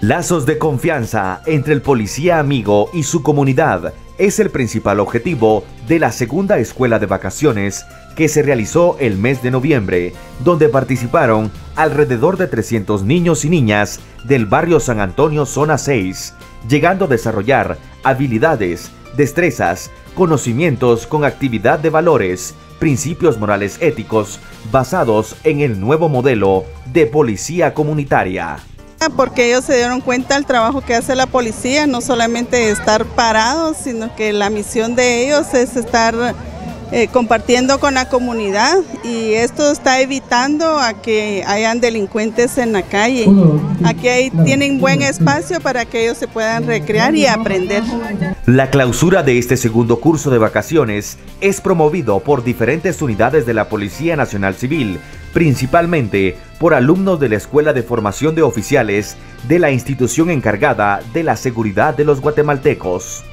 Lazos de confianza entre el policía amigo y su comunidad es el principal objetivo de la segunda escuela de vacaciones que se realizó el mes de noviembre, donde participaron alrededor de 300 niños y niñas del barrio San Antonio Zona 6, llegando a desarrollar habilidades, destrezas, conocimientos con actividad de valores, principios morales éticos basados en el nuevo modelo de policía comunitaria. Porque ellos se dieron cuenta del trabajo que hace la policía, no solamente estar parados, sino que la misión de ellos es estar compartiendo con la comunidad, y esto está evitando a que hayan delincuentes en la calle. Aquí tienen buen espacio para que ellos se puedan recrear y aprender. La clausura de este segundo curso de vacaciones es promovido por diferentes unidades de la Policía Nacional Civil, principalmente por alumnos de la Escuela de Formación de Oficiales de la institución encargada de la seguridad de los guatemaltecos.